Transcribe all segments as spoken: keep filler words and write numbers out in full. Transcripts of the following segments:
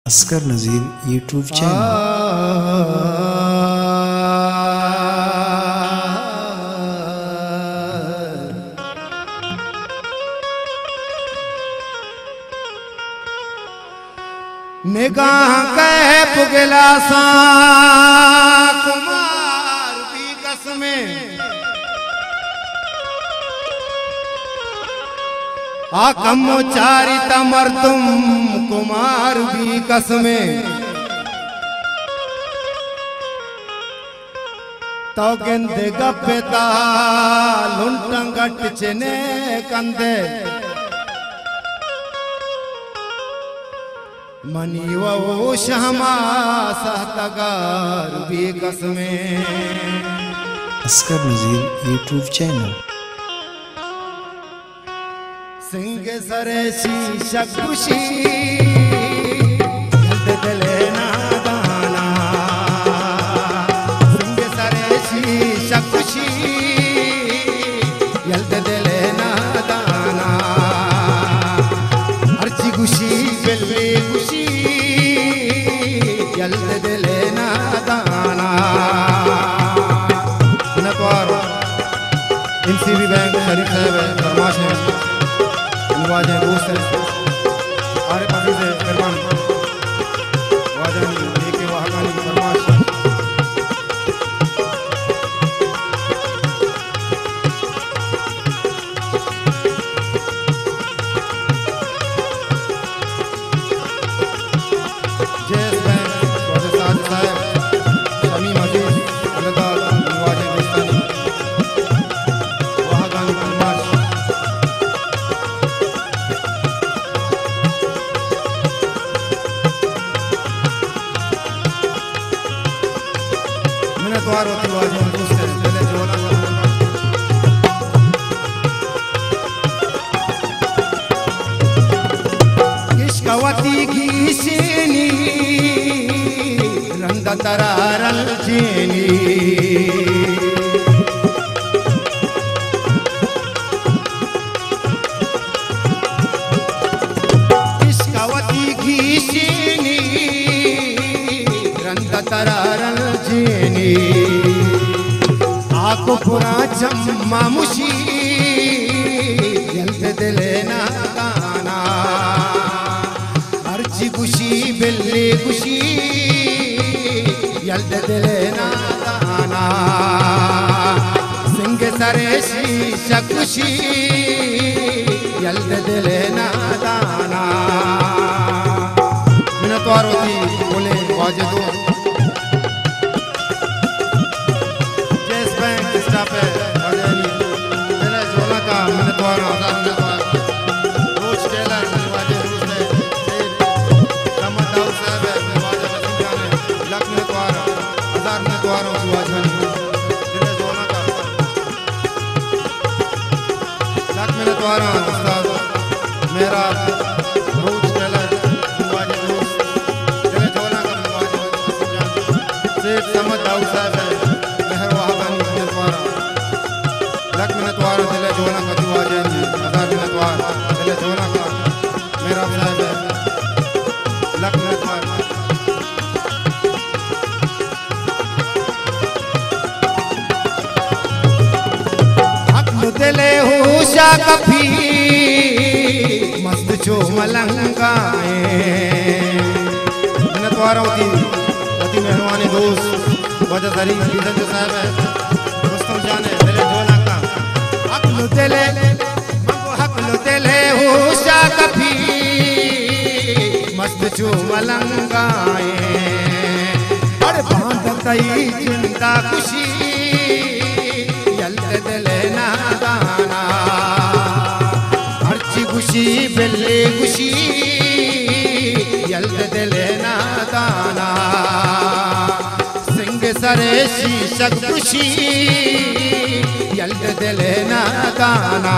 Asghar Nazir YouTube channel. निगाह कह पुगला सा कुमार भी कसमें आकम चारिता मर्दुम कुमार भी कसमें तो गेंदे गप्पेता लुंटंगट चने कंदे मनी वो शहमा सहतगार भी कसमें। Asghar Nazir YouTube channel. सिंह सरे शीशा खुशी दिले नादाना सिंह सरे शीशा खुशी यल्द दिले नादाना अर्ची खुशी बिल्ली खुशी यल्द दिले नादाना नतवार एमसीबी बैंक शरीफ साहब है फरमाश है वाजा दोस्त है आरे पासी से करवान वाजा लेके वहाकानी फरमाश जय बैंक वाजा साज साहब शमीम अजीज अल्लाह वाजा दोस्तानी वहाकानी फरमाश द्वार होती वाजी दोस्त है चले जोला इश्कवती की सेनी रंग तरारल चेनी इश्कवती की सेनी रंग तरारल चेनी आको पुरा जम्मा मुशी यल्द दिले नादाना अर्ची खुशी बिल्ली खुशी यल्द दिले नादाना सिंह सरे शीशा खुशी यल्द दिले नादाना मिनतवार होती बोले वाजे दो पे वाजानी मेरे जोला का मिनतवार आज़ाद मिनतवार रोज टेलर वाजे रूस ने कमर दाऊद साहब है वाजा वसीम जान है लाख मिनतवार हजार मिनतवार हो वाजानी मेरे जोला का लाख मिनतवार उस्ताद मेरा रोज टेलर वाजे रूस मेरे जोला का वाजा वसीम जान सेठ समद दाऊद साहब है लख मिनतवार दिले जोना का दुआ जाएंगे हजार मिनतवार दिले जोना का मेरा साहब है लख मिनतवार अक्ल दिले होशा कभी मस्त चो मलंगाए मिनतवार होती अति मेहरबानी दोस्त वजह शरीफ जो साहब है रुस्तम जाने दिले जोना दिले मको हकलो दिले होशा कभी मस्त चो मलंगाए और बांध कई चिंता खुशी यल्द दिले नादाना अर्ची खुशी बिल्ली खुशी यल्द दिले नादाना सिंह सरे शीशा खुशी यल्द दिले नादाना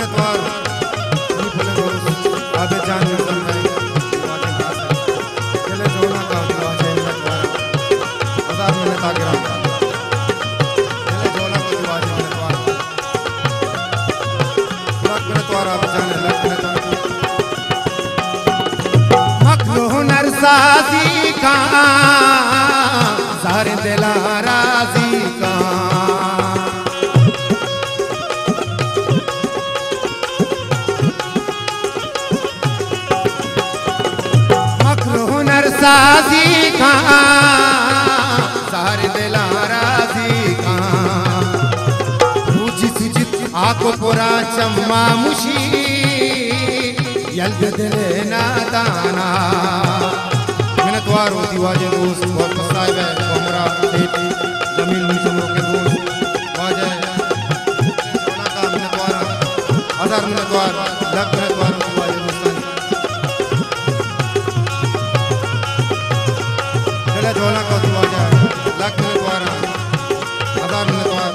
मिनटवार आबे जान समझाए चले जोना का वाजे मिनटवार हजार मिनट आगे रहा चले जोना को वाजे मिनटवार लाख मिनटवार आबे जान लाख मिनटवार मखलो नरसाजी का सारे दिला राजी का साजी का सारे दिला राजी का रुचि सुजित आको पुरा चम्मा मुशी यल्द दिले नादाना मिनटवार होती वाजे दोस्त बहुत साहिब है हमरा बेटी जमील मुझमरो के दोस्त वाजे सोना का मिनटवार हजार मिनटवार लाख मिनटवार वाजे दोस्तान जोना को दिवा जाए लाख मिनटवार हजार मिनटवार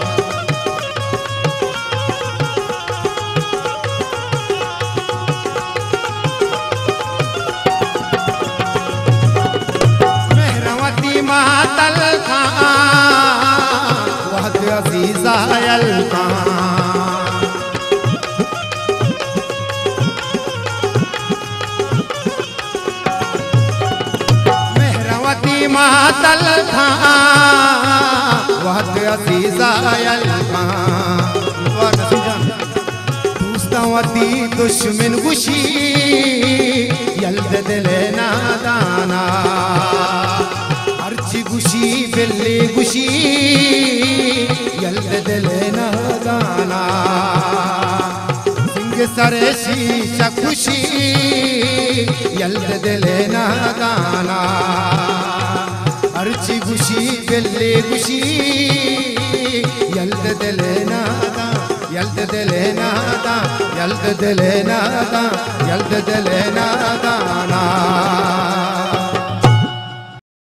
मेहरवती मातल का वहद अजीजा यल का मातल था वहद अजीजा यल का दोस्तवती दुश्मन गुशी यल्द दिले नादाना अर्ची गुशी बिल्ली गुशी यल्द दिले नादाना सिंह सरे शीशा खुशी यल्द दिले नादाना अर्ची गुशी बिल्ली गुशी यल्द दिले नादा यल्द दिले नादा यल्द दिले नादा यल्द दिले नादाना